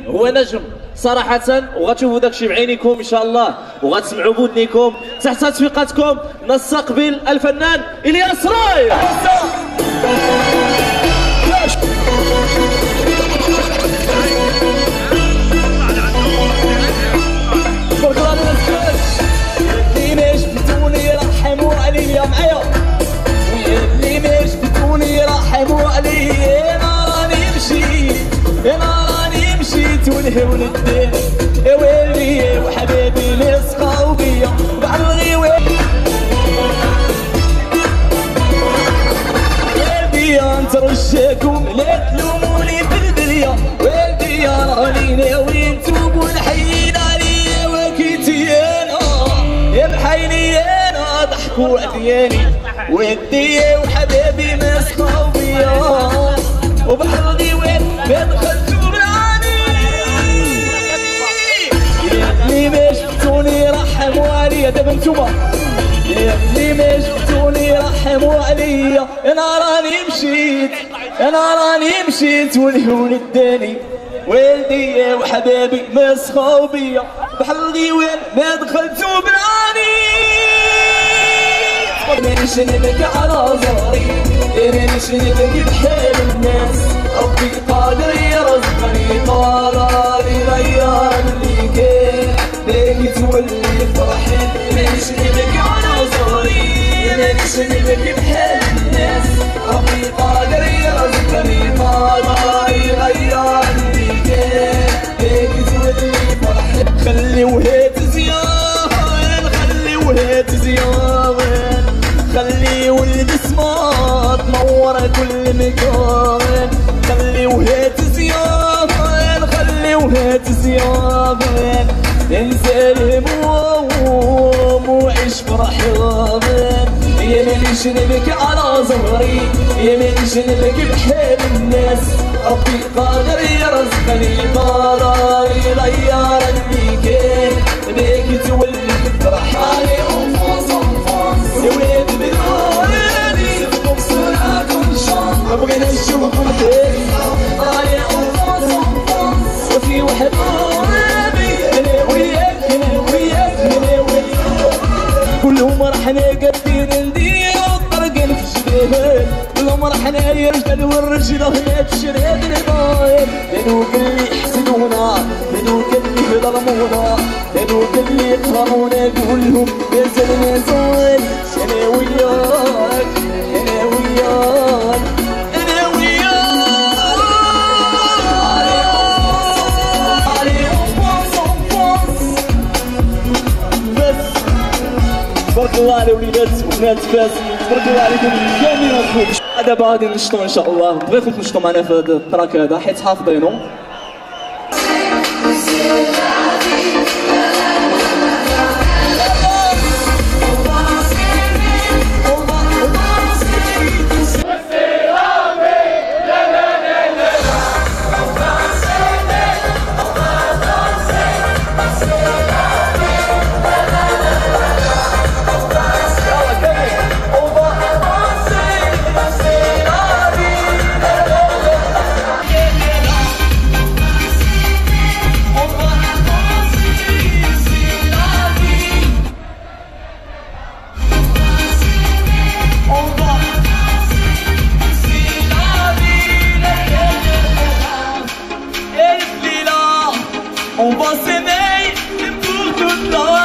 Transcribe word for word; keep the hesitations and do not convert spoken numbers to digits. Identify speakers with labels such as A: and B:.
A: هو نجم صراحة، وغتشوفوا داكشي بعينيكم ان شاء الله وغتسمعوا بودنيكم. تحت تصفيقاتكم نستقبل الفنان الياس راي.
B: اللي ما جبتوني رحموا عليا معايا، اللي ما جبتوني رحموا عليا. انا راني مشيت انا راني مشيت ونهون الدين يا ويلي وحبايبي اللي سقاو بيا بعد الغيوان. ويلي نترجاكم لا تلوموني في البليه، ويلي راني ناوي نتوب ونحيد عليا وكيتي انا يا بحيني انا ضحكوا عدياني ودي وحبايبي ما سقاو بيا وبحر الغيوان ما دخلتو براني. يا اللي ما جبتوني رحموا عليا دابا نتوما، يا اللي ما جبتوني رحموا عليا. انا راني مشيت انا راني مشيت والهون اداني والدي وحبابي ما سخاو بيا بحر الغيوان ما دخلتو براني. مانيش نبكي على زهري، مانيش نبكي بحال الناس، ربي قادر يرزقني قراري غير اللي كان باقي تولي فرحي. مانيش نبكي على زهري، مانيش نبكي بحال الناس، ربي قادر يرزقني قراري غير اللي كان باقي تولي فرحي. خليوها تزيان خليوها تزيان، خليو البسمة تنور كل مكان، خليوها تزيان خليوها تزيان. انسى الهموم وعيش فرحان. يا مانيش نبكي على زهري، يا مانيش نبكي بحال الناس، ربي قادر يرزقني قراري غير اللي كان باقي تولي فرحان. يا ولاد بالغالي بصراكم شان بغينا نشوفكم تاني يا أنفاس وفي واحد قرابي انا وياك انا وياك انا وياك. كلهم رحنا قادين نديرو الطرقين في الجبال، كلهم رحنا يا رجال والرجل هنا في شراد الباير. كانوا اللي يحسدونا كانوا اللي ظلمونا كانوا اللي يقهرونا كلهم مازال مازال. انا وياك انا وياك انا وياك بس. تبارك الله على وليدات وبنات فاس، تبارك الله عليكم كاملين الخوت. دابا غادي نشطو ان شاء الله، بغيتكم تنشطوا معنا في هذا التراك هذا حيت حافظينو. On va s'aimer pour toute la